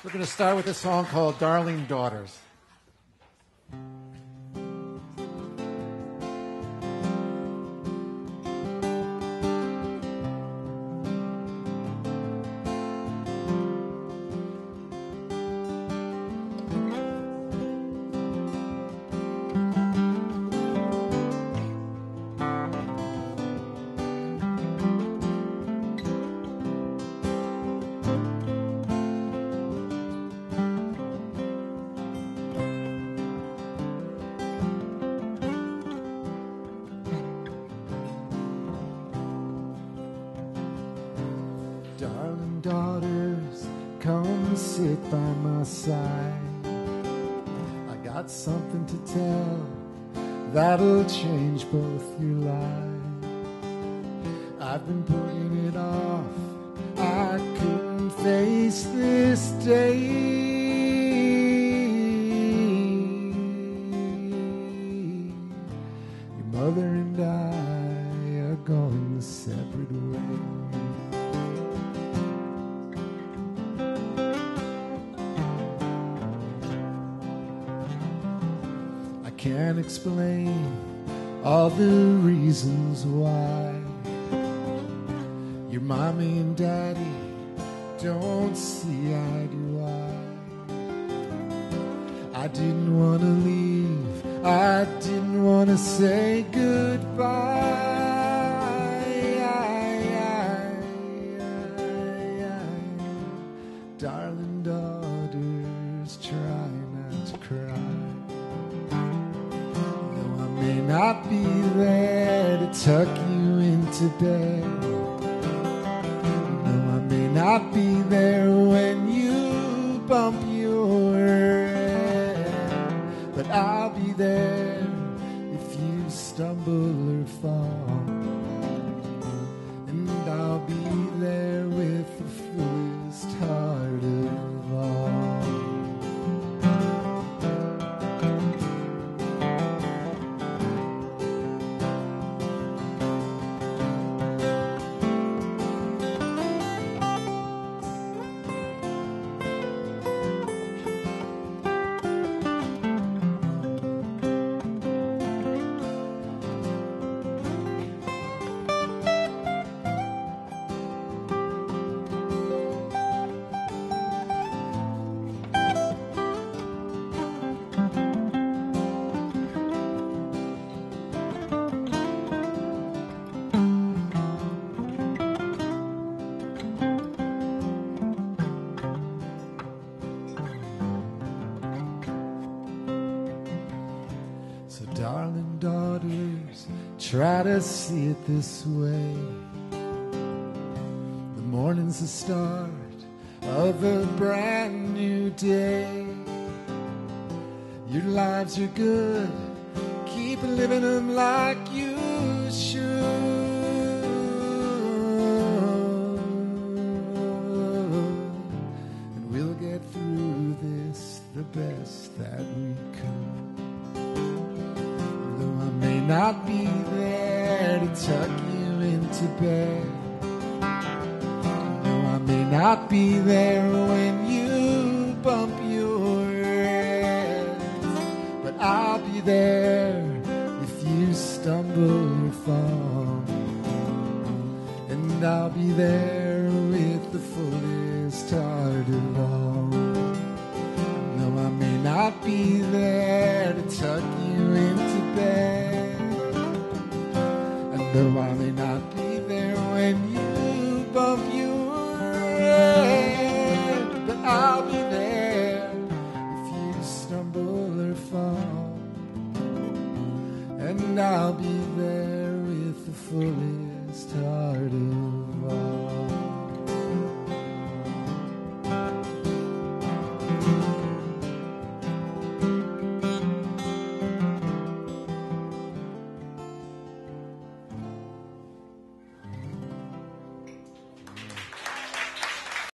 We're going to start with a song called Darling Daughters. Darling daughters, come sit by my side. I got something to tell that'll change both your lives. I've been putting it off, I couldn't face this day. Your mother and I are going separate ways. Can't explain all the reasons why your mommy and daddy don't see eye to eye. I didn't want to leave, I didn't want to say goodbye. Darling daughters, try not to cry. May not be there to tuck you into bed. No, I may not be there when you bump your head, but I'll be there if you stumble or fall, and I'll be there with the fullest heart of all. Darling daughters, try to see it this way. The morning's the start of a brand new day. Your lives are good, keep living them like you should, and we'll get through this the best that we could. Not be there to tuck you into bed. No, I may not be there when you bump your head, but I'll be there if you stumble or fall, and I'll be there with the fullest heart of all. No, I may not be there to tuck you into bed. Though I may not be there when you bump your head, but I'll be there if you stumble or fall, and I'll be there with the fullest heart of all.